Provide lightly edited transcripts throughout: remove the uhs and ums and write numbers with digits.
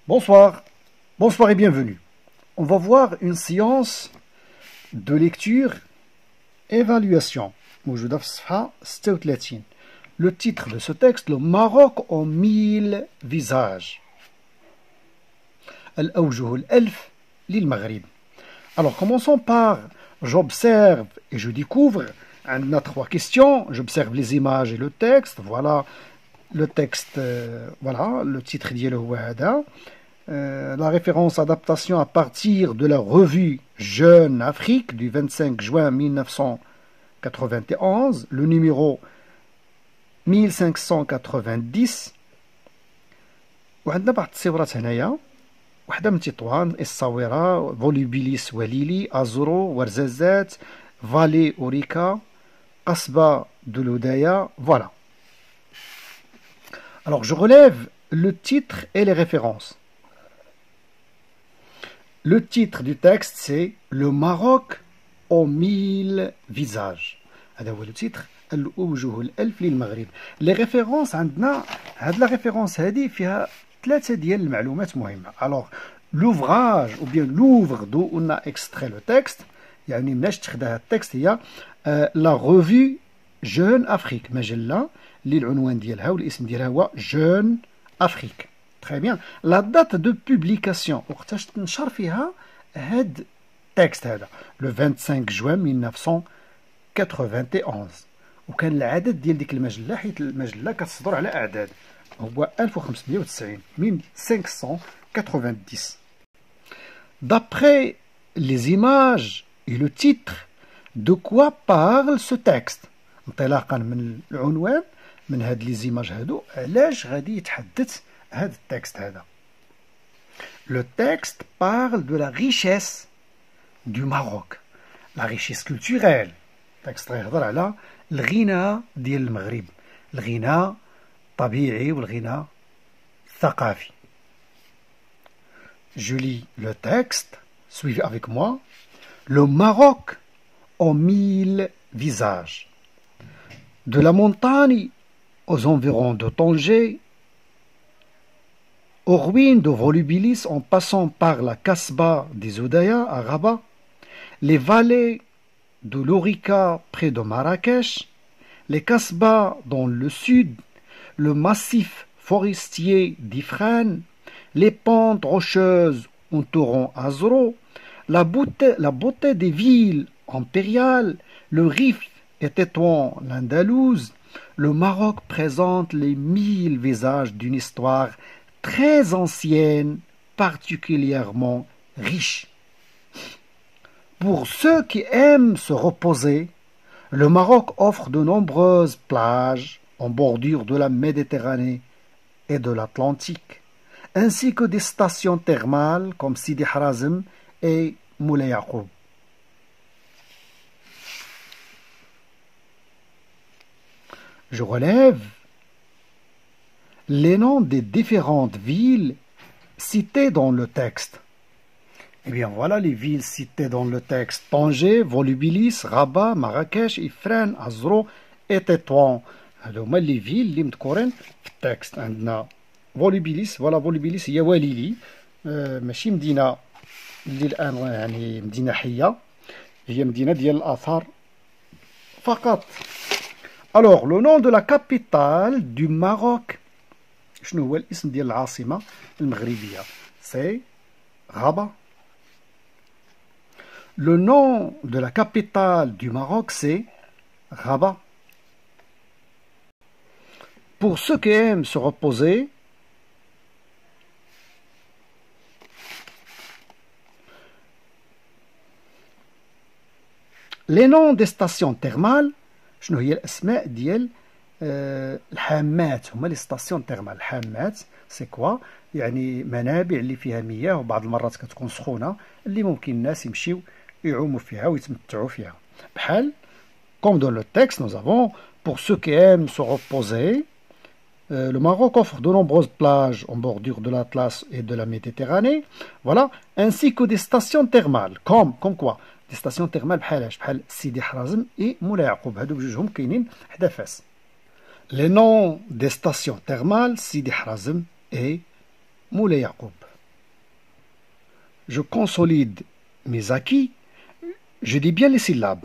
Bonsoir, bonsoir et bienvenue. On va voir une séance de lecture évaluation. موجودة في الصفحة 36. Le titre de ce texte, le Maroc aux 1000 visages. الأوجه الألف للمغرب. Alors commençons par j'observe et je découvre. On a 3 questions. J'observe les images et le texte. Voilà le texte, voilà le titre ديالو هو هذا. La référence adaptation à partir de la revue Jeune Afrique du 25 juin 1991, le numéro 1590. وعندنا بعض التصويرات هنايا، وحده من تطوان، الصاوره، فولوبيليس وليلي، ازورو، ورزازات، فالي اوريكا، قصبه دولودايا. Voilà. Alors je relève le titre et les références. Le titre du texte, c'est Le Maroc aux 1000 visages. هذا هو le titre. الأوجه الألف للمغرب. Les références عندنا، هاد la référence هذه فيها 3 ديال المعلومات مهمة. Alors l'ouvrage ou bien l'ouvre d'où on a extrait le texte، يعني مناش تخدا هاد التكست، هي la revue Jeune Afrique، مجلة اللي العنوان ديالها والاسم ديالها هو Jeune Afrique. Très bien. La date de publication وقتاش تنشر فيها هاد التكست هذا، le 25 juin 1991. وكان العدد ديال ديك المجلة، حيت المجلة كتصدر على أعداد، هو 1590 1590. D'après les images et le titre, de quoi parle ce texte؟ انطلاقا من العنوان، من هاد لي زيماج هادو، علاش غادي يتحدث هاد التكست هذا؟ Le texte parle de la richesse du Maroc, la richesse culturelle. التكست غيهضر على الغنى ديال المغرب، الغنى الطبيعي والغنى الثقافي. Je lis le texte, suivez avec moi. Le Maroc aux 1000 visages. De la montagne aux environs de Tanger, aux ruines de Volubilis en passant par la Kasbah des Oudaya à Rabat, les vallées de l'Orica près de Marrakech, les Kasbahs dans le sud, le massif forestier d'Ifrane, les pentes rocheuses entourant Azro, la beauté des villes impériales, le Rif et Tétouan l'Andalouse. Le Maroc présente les 1000 visages d'une histoire très ancienne, particulièrement riche. Pour ceux qui aiment se reposer, le Maroc offre de nombreuses plages en bordure de la Méditerranée et de l'Atlantique, ainsi que des stations thermales comme Sidi Harazem et Moulay Yacoub. Je relève les noms des différentes villes citées dans le texte. Eh bien voilà les villes citées dans le texte: Tanger, Volubilis, Rabat, Marrakech, Ifrane, Azro et Tétouan. هادو هما لي فيل اللي مذكورين في التكست. عندنا فولوبيليس، فوالا فولوبيليس هي وليلي، ماشي مدينة اللي الآن يعني مدينة حية، هي مدينة ديال الآثار فقط. Alors le nom de la capitale du Maroc، شنو هو الاسم ديال العاصمة المغربية؟ سي Rabat. Le nom de la capitale du Maroc, c'est Rabat. Pour ceux qui aiment se reposer, les noms des stations thermales، شنو هي الأسماء ديال الحامات؟ هما لي ستاسيون تيرمال. الحامات سي كوا؟ يعني منابع اللي فيها مياه، وبعض المرات كتكون سخونه، اللي ممكن الناس يمشيو يعوموا فيها ويتمتعوا فيها. بحال comme dans le texte nous avons pour ceux qui aiment se reposer, le Maroc offre de nombreuses plages en bordure de l'Atlas et de la Méditerranée, voilà, ainsi que des stations thermales comme quoi des stations thermales بحال سيدي حرازم et مولاي يعقوب، هادو بجوجهم كاينين حدا فاس. Les noms des stations thermales Sidi Harazem et Moulay Yacoub. je consolide mes acquis, je dis bien les syllabes.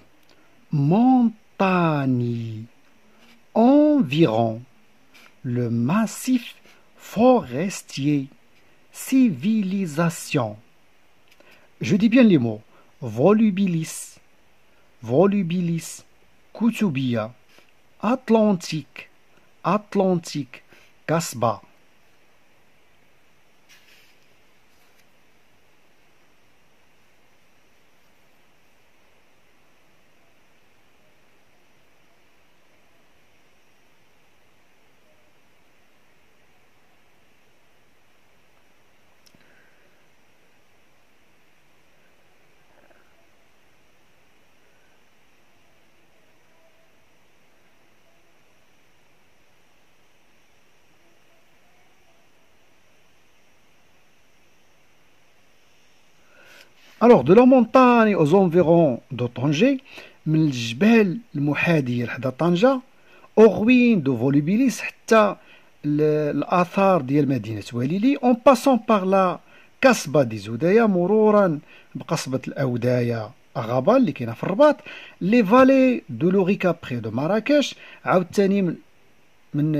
Montagne, environ, le massif forestier, civilisation. Je dis bien les mots. Volubilis, volubilis, Koutoubia, Atlantique, Atlantique, Casbah. Alors, de la montagne aux environs de Tanger, من الجبال المحاذية لحدا طنجة aux ruines de Volubilis حتى الآثار ديال مدينة وليلي en passant par la كسبة دي زودايا مرورا بقصبة الأودايا أغابا اللي كاينة في الرباط لي فالي دو لوريكا بخي دو مراكش عاوتاني من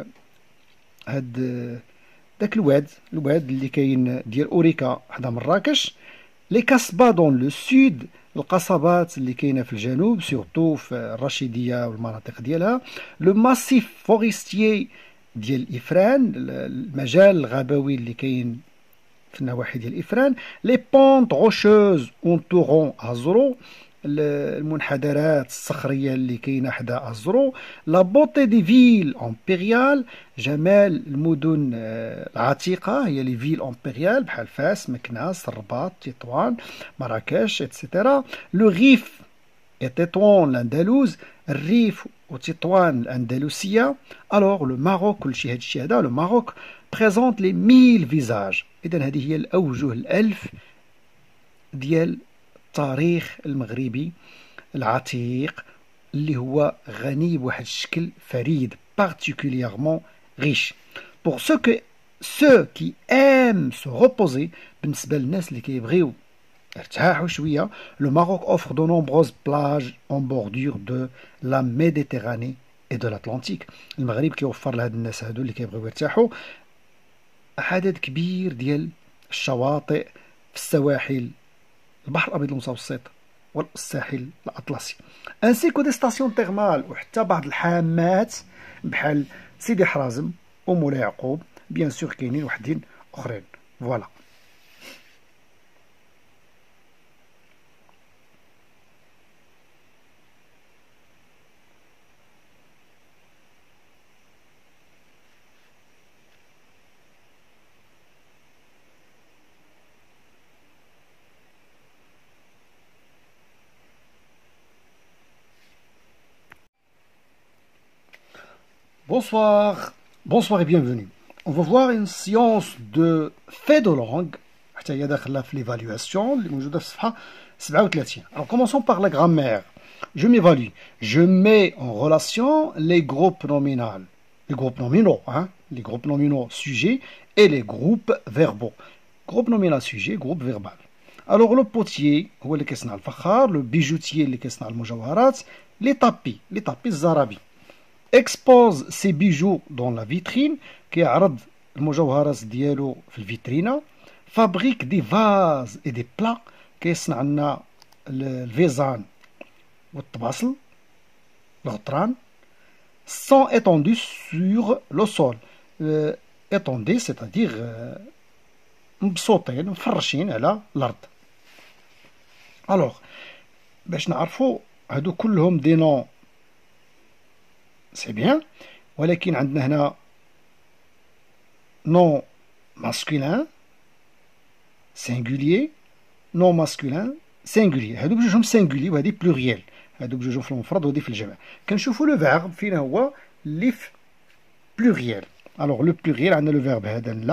هاد داك الواد اللي كاين ديال أوريكا حدا مراكش لي كاسبا دون لو سود القصبات اللي كاينه في الجنوب سورتو في الرشيديه والمناطق ديالها لو ماسيف فوريستيي ديال إفران المجال الغابوي اللي كاين في النواحي ديال إفران لي بونت غوشوز اونتورون ازرو المنحدرات الصخريه اللي كاينه حدا ازرو لا بوتي دي فيل امبيريال جمال المدن العتيقه هي لي فيل امبيريال بحال فاس مكناس الرباط تطوان مراكش اتسيتيرا لو ريف تطوان الاندلوز الريف وتطوان الاندلسيه الوغ لو ماروك كلشي هادشي هذا لو ماروك بريزونت لي 1000 فيزاج اذا هذه هي الاوجه الالف ديال التاريخ المغربي العتيق اللي هو غني بواحد الشكل فريد particulièrement riche pour ceux qui aiment se reposer بالنسبة للناس اللي كيبغيو ارتاحوا شوية le Maroc offre de nombreuses plages en bordure de la Méditerranée et de l'Atlantique المغرب كيوفر لهاد الناس هادو اللي كيبغيو يرتاحوا عدد كبير ديال الشواطئ في السواحل البحر الابيض المتوسط والساحل الاطلسي انسي كو دي ستاسيون تيرمال وحتى بعض الحامات بحال سيدي حرازم ومولاي يعقوب بيان سور كاينين وحدين اخرين فوالا Bonsoir, bonsoir et bienvenue. On va voir une séance de fait de langue حتى هي داخله في l'évaluation اللي موجوده في الصفحه 37. Alors commençons par la grammaire. Je m'évalue. Je mets en relation les groupes nominaux. Les groupes nominaux, hein, les groupes nominaux sujets et les groupes verbaux. Groupe nominal sujet, groupe verbal. Alors le potier هو اللي كيصنع الفخار, le bijoutier اللي كيصنع المجوهرات, les tapis الزرابي. expose ses bijoux dans la vitrine كيعرض المجوهرات ديالو في الفيترينا fabrique des vases et des plats كيصنع لنا الفيزان والطباصل الغطران sont étendus sur le sol étendus c'est-à-dire مبسوطين مفرشين على الارض الوغ باش نعرفوا هادو كلهم دي نون سي بيان ولكن عندنا هنا نون ماسكولين سينغوليي نون ماسكولين سينغوليي هادو بجوجهم سينغولي وهادي بلوريال هادو بجوجهم في المفرد وهادي في الجمع كنشوفوا لو فيرب فين هو اللي في بلوريال الوغ لو بلوريال عندنا لو فيرب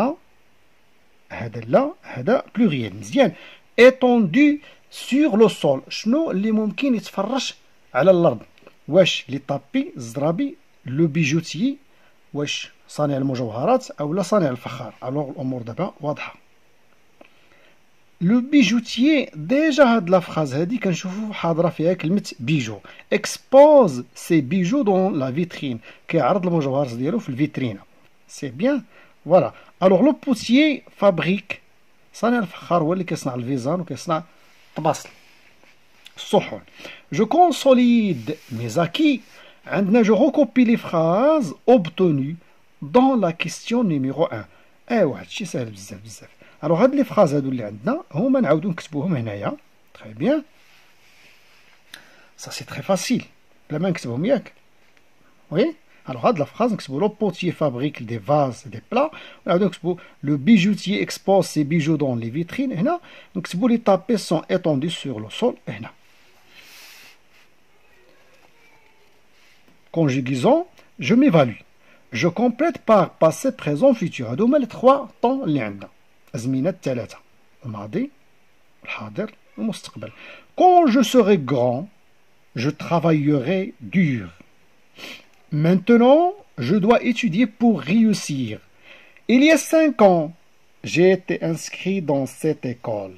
هذا لا هذا بلوريال مزيان étendu sur le sol شنو اللي ممكن يتفرش على الارض واش لي طابي الزرابي لو بيجوتي واش صانع المجوهرات او لا صانع الفخار الوغ الامور دابا واضحه لو بيجوتيي ديجا هاد لا فراز هادي كنشوفو حاضره فيها كلمه بيجو اكسبوز سي بيجو دون لا فيترين كيعرض المجوهرات ديالو في الفيترينا سي بيان فوالا الوغ لو بوتيي فابريك صانع الفخار هو اللي كيصنع الفيزان وكيصنع الطباصل الصحون جو كونسوليد ميزاكي عندنا جو ريكوبي لي فراز اوبتوني دون لا كيستيون نيميرو 1 ايوا هادشي ساهل بزاف بزاف الوغ هاد لي فراز هادو اللي عندنا هما نعاودو نكتبوهم هنايا تري بيان سا سي تري فاسيل بلا ما نكتبهم ياك وي الوغ هاد لا فراز نكتبو لو بوتيي فابريك دي فاز دي بلا ونعاودو نكتبو لو بيجوتيي اكسبوز سي بيجو دون لي فيترين هنا نكتبو لي تابي سون étendus sur le sol هنا conjugaison je m'évalue je complète par passé présent futur هادوما لي 3 طون اللي عندنا أزمنة الثلاثة الماضي الحاضر المستقبل quand je serai grand je travaillerai dur maintenant je dois étudier pour réussir il y a 5 ans j'ai été inscrit dans cette école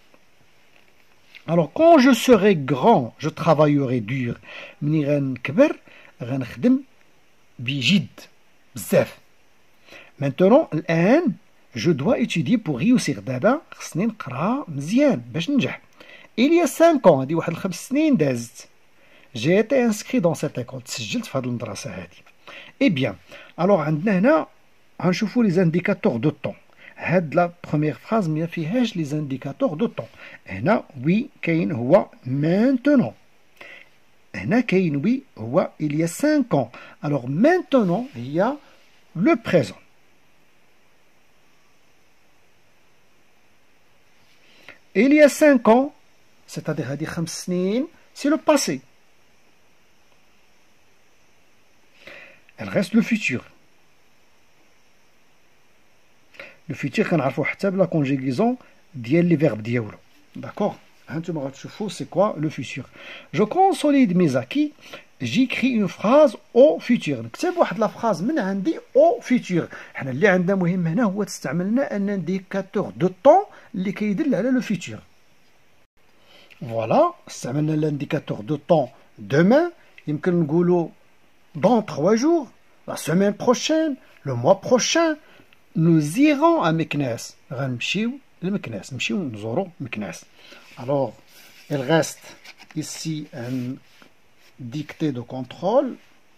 alors quand je serai grand je travaillerai dur مني غنكبر غنخدم بجد بزاف maintenant الآن je dois étudier pour réussir دابا خصني نقرا مزيان باش ننجح il y a 5 ans هادي واحد 5 سنين دازت j'ai été inscrit dans cette école تسجلت في هاد المدرسة هادي eh bien alors عندنا هنا غنشوفوا لي زانديكاتور دو طون هاد لا بروميير فراز ما فيهاش لي زانديكاتور دو طون هنا وي كاين هو maintenant هنا كاين وي هو il y a 5 ans alors maintenant هي le présent il y a 5 ans c'est-à-dire هذه 5 سنين c'est le passé il reste le futur le futur كنعرفوه حتى بلا كونجيغيزون ديال لي فيرب ديالو داكوغ هانتوما غتشوفوا سي كوا لو فيتور جو كونسوليد مي زاكي جيكري اون فراز او فيتور نكتب واحد لا فراز من عندي او فيتور حنا اللي عندنا مهم هنا هو تستعملنا ان انديكاتور دو طون اللي كيدل على لو فيتور فوالا استعملنا الانديكاتور دو طون دومان يمكن نقولوا dans 3 jours la semaine prochaine le mois prochain nous irons à Meknès غنمشيو لمكناس نمشيو نزورو مكناس alors il reste ici un dictée de contrôle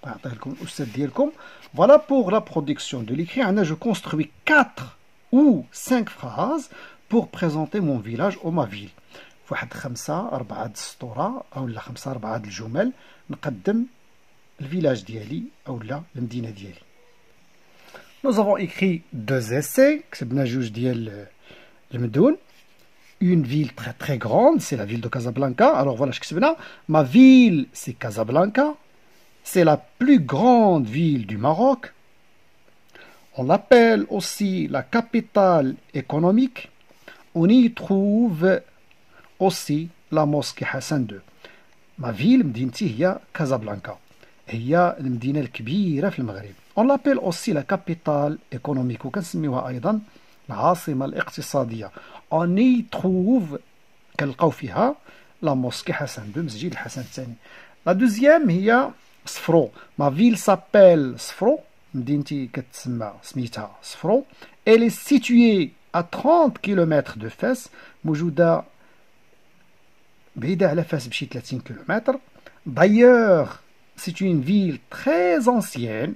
voilà pour la production de l'écrit je construis 4 ou 5 phrases pour présenter mon village ou ma ville واحد 5 4 السطورة أو 5 4 الجمل نقدم الفيلاج ديالي أو المدينة ديالي nous avons écrit 2 essais كتبنا 2 ديال المدن une ville très très grande, c'est la ville de Casablanca. Alors voilà ce que c'est. Ma ville, c'est Casablanca. C'est la plus grande ville du Maroc. On l'appelle aussi la capitale économique. On y trouve aussi la mosquée Hassan II. Ma ville, مدينتي هي Casablanca. هي المدينة الكبيرة في المغرب. On l'appelle aussi la capitale économique. وكنسميوها أيضا العاصمة الاقتصادية. On y trouve كنلقاو فيها لا موسكي حسن دو مسجد الحسن الثاني. لا دوزيام هي صفرو. ما فيل سابيل صفرو مدينتي كتسمى سميتها صفرو. Elle est située à 30 km de Fès موجودة بعيدة على فاس بشي 30 كيلومتر. D'ailleurs c'est une ville très ancienne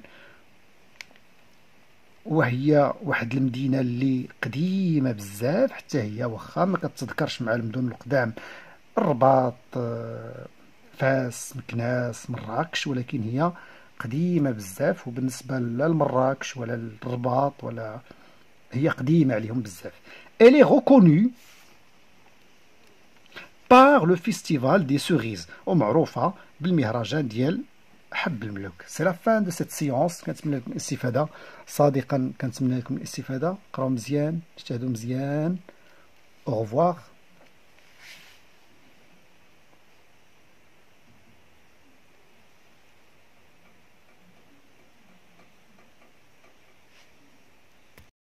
وهي واحد المدينة اللي قديمة بزاف حتى هي واخا ما كتذكرش مع المدن القدام الرباط فاس مكناس مراكش ولكن هي قديمة بزاف وبالنسبة لا لمراكش ولا للرباط ولا هي قديمة عليهم بزاف. Elle est reconnue par le festival des cerises ومعروفة بالمهرجان ديال حب الملوك. سي لا فان دو سيت سيونس كنتمنى لكم الاستفاده صادقا كنتمنى لكم الاستفاده قراو مزيان اجتهدوا مزيان au revoir